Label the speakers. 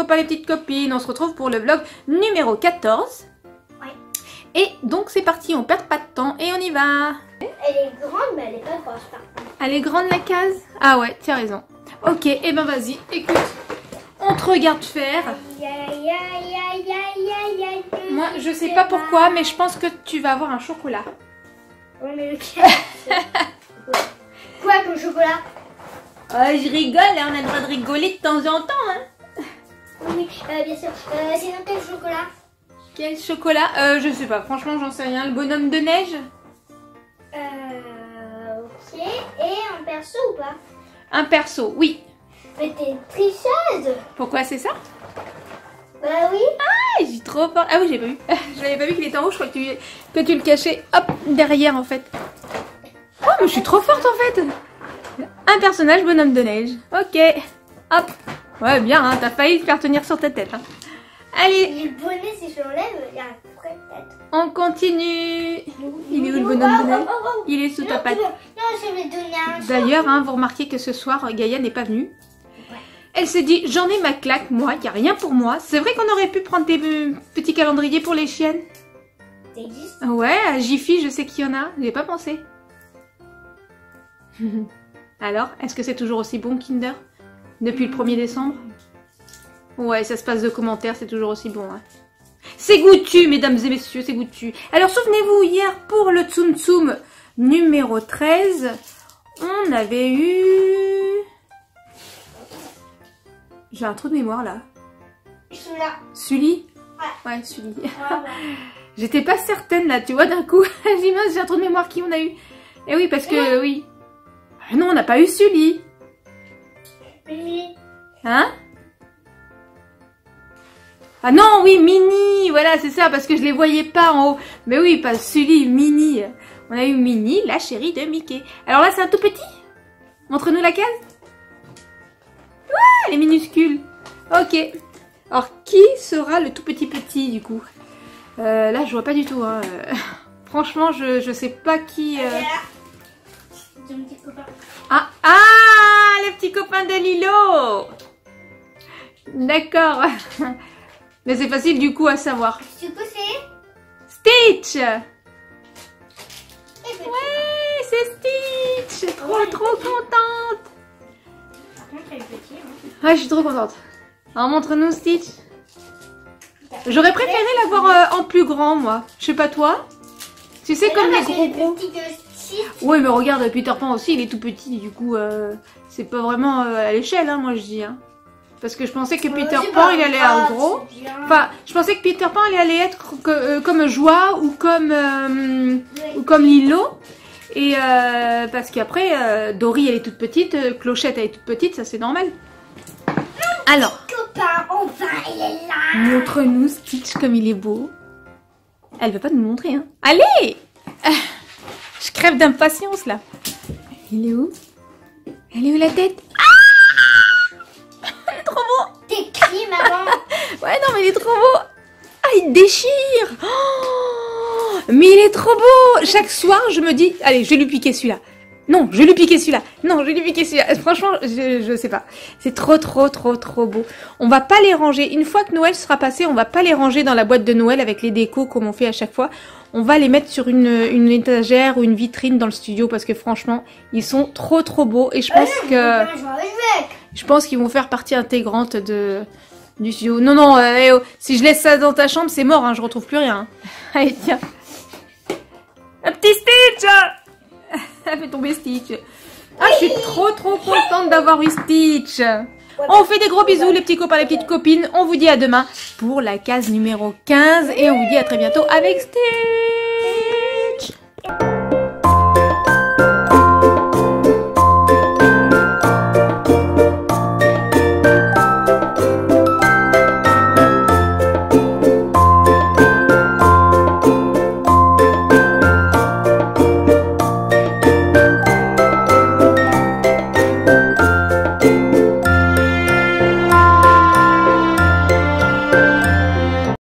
Speaker 1: copains, les petites copines. On se retrouve pour le vlog numéro 14.
Speaker 2: Ouais.
Speaker 1: Et donc c'est parti, on perd pas de temps et on y va.
Speaker 2: Elle est grande, mais elle est pas grosse par contre.
Speaker 1: Elle est grande la case? Ah ouais, tu as raison. Ok, et ben vas-y, écoute. On te regarde faire. Moi, je sais pas pourquoi, mais je pense que tu vas avoir un chocolat.
Speaker 2: Ouais, mais lequel? Quoi comme chocolat?
Speaker 1: Je rigole, hein, on a le droit de rigoler de temps en temps. Hein.
Speaker 2: Oui, bien sûr. Sinon, quel chocolat?
Speaker 1: Quel chocolat? Je sais pas, franchement, j'en sais rien. Le bonhomme de neige?
Speaker 2: Ok. Et un perso ou pas?
Speaker 1: Un perso, oui.
Speaker 2: Mais t'es tricheuse.
Speaker 1: Pourquoi c'est ça?
Speaker 2: Bah oui.
Speaker 1: Ah, j'ai trop peur. Ah oui, j'ai pas vu. Je l'avais pas vu qu'il était en haut, je crois que tu le cachais, hop, derrière en fait. Oh, mais je suis trop forte en fait. Un personnage bonhomme de neige. Ok, hop. Ouais, bien, hein, t'as failli te faire tenir sur ta tête. Hein. Allez.
Speaker 2: Le bonnet, si je l'enlève, il y a un vrai tête.
Speaker 1: On continue. Il est où le bonhomme de neige? Il est sous ta patte.
Speaker 2: Non, je vais donner un.
Speaker 1: D'ailleurs, hein, vous remarquez que ce soir, Gaïa n'est pas venue. Elle s'est dit, j'en ai ma claque, moi, il n'y a rien pour moi. C'est vrai qu'on aurait pu prendre des petits calendriers pour les chiennes.
Speaker 2: Ça existe?
Speaker 1: Ouais, à Jiffy, je sais qu'il y en a. J'y ai pas pensé. Alors, est-ce que c'est toujours aussi bon, Kinder? Depuis le 1er décembre? Ouais, ça se passe de commentaires, c'est toujours aussi bon. Hein. C'est goûtu, mesdames et messieurs, c'est goûtu. Alors, souvenez-vous, hier, pour le Tsum Tsum numéro 13, on avait eu... J'ai un trou de mémoire, là.
Speaker 2: Celui-là.
Speaker 1: Sully?
Speaker 2: Ouais.
Speaker 1: Ouais, Sully.
Speaker 2: Ouais.
Speaker 1: J'étais pas certaine, là, tu vois, d'un coup. J'ai dit, mince, j'ai un trou de mémoire, qui on a eu? Eh oui, parce que, oui. Ah non, on n'a pas eu Sully.
Speaker 2: Oui.
Speaker 1: Hein? Ah non, oui, Minnie. Voilà, c'est ça, parce que je les voyais pas en haut. Mais oui, pas Sully, Minnie. On a eu Minnie, la chérie de Mickey. Alors là, c'est un tout petit? Montre-nous la case. Ouais, elle est minuscule. Ok. Alors, qui sera le tout petit du coup? Là, je vois pas du tout. Hein. Franchement, je sais pas qui...
Speaker 2: C'est mon petit copain.
Speaker 1: Ah, le petit copain de Lilo. D'accord. Mais c'est facile du coup à savoir.
Speaker 2: Du coup, c'est
Speaker 1: Stitch. Ouais, c'est Stitch. Trop contente.
Speaker 2: Par contre, elle est petite. Hein.
Speaker 1: Ouais, je suis trop contente. Alors, montre-nous Stitch. J'aurais préféré l'avoir en plus grand, moi. Je sais pas toi. Tu sais, comme les gros. Oui, mais regarde, Peter Pan aussi, il est tout petit. Du coup, c'est pas vraiment à l'échelle, hein, moi je dis. Hein. Parce que je pensais que Peter Pan, il allait être gros. Enfin, je pensais que Peter Pan, il allait être comme Joie ou comme Lilo. Et parce qu'après, Dory, elle est toute petite. Clochette, elle est toute petite, ça c'est normal. Alors,
Speaker 2: Copain, enfin, il est là.
Speaker 1: montre-nous Stitch comme il est beau. Elle veut pas nous montrer, hein. Allez! Je crève d'impatience, là. Il est où? Elle est où la tête? Ah! Il est trop beau!
Speaker 2: T'es qui, maman?
Speaker 1: Ouais, non, mais il est trop beau! Ah, il déchire! Oh, mais il est trop beau! Chaque soir, je me dis, allez, je vais lui piquer celui-là. Non, je vais lui piquer celui-là. Non, je vais lui piquer celui-là. Franchement, je sais pas. C'est trop beau. On va pas les ranger. Une fois que Noël sera passé, on va pas les ranger dans la boîte de Noël avec les décos comme on fait à chaque fois. On va les mettre sur une étagère ou une vitrine dans le studio parce que franchement, ils sont trop beaux. Et je pense qu'ils vont faire partie intégrante du studio. Non, si je laisse ça dans ta chambre, c'est mort. Hein, je retrouve plus rien. Hein. Allez, tiens. Un petit Stitch! Elle fait tomber Stitch. Ah, je suis trop contente d'avoir eu Stitch. On fait des gros bisous les petits copains, les petites copines. On vous dit à demain pour la case numéro 15. Et on vous dit à très bientôt avec Stitch.